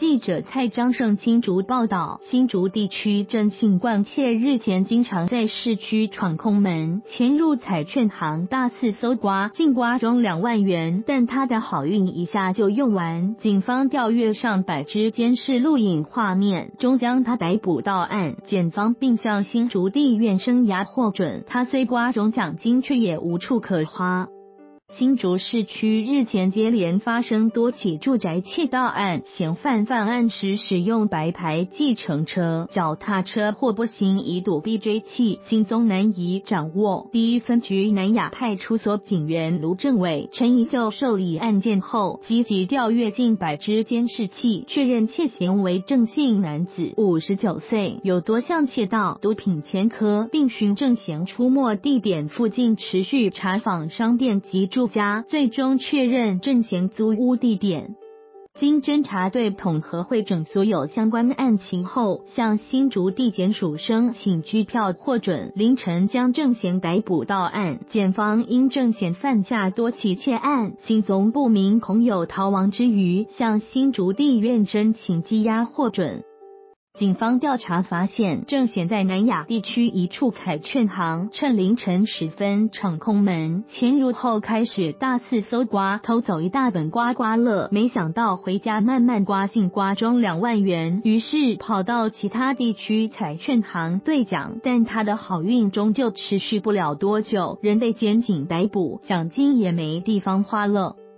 记者蔡张胜新竹报道，新竹地区郑姓惯窃日前经常在市区闯空门，潜入彩券行大肆搜刮，净刮中2万元，但他的好运一下就用完。警方调阅上百支监视录影画面，终将他逮捕到案，检方并向新竹地院生涯获准，他虽刮中奖金，却也无处可花。新竹市区日前接连发生多起住宅窃盗案，嫌犯犯案时使用白牌计程车、脚踏车或步行以躲避追缉，行踪难以掌握。第一分局南雅派出所警员卢政伟、陈怡秀受理案件后，积极调阅近100支监视器，确认窃嫌为郑姓男子，59岁，有多项窃盗、毒品前科，并循郑嫌出没地点附近持续查访商店及住家，最终确认郑嫌租屋地点。经侦查队统合汇整所有相关案情后，向新竹地检署申请拘票获准，凌晨将郑嫌逮捕到案。检方因郑嫌犯下多起窃案，行踪不明，恐有逃亡之余，向新竹地院申请羁押获准。警方调查发现，郑嫌在南雅地区一处彩券行，趁凌晨时分闯空门，潜入后开始大肆搜刮，偷走一大本刮刮乐，没想到回家慢慢刮，净刮中2万元，于是跑到其他地区彩券行兑奖，但他的好运终究持续不了多久，仍被检警逮捕，奖金也没地方花了。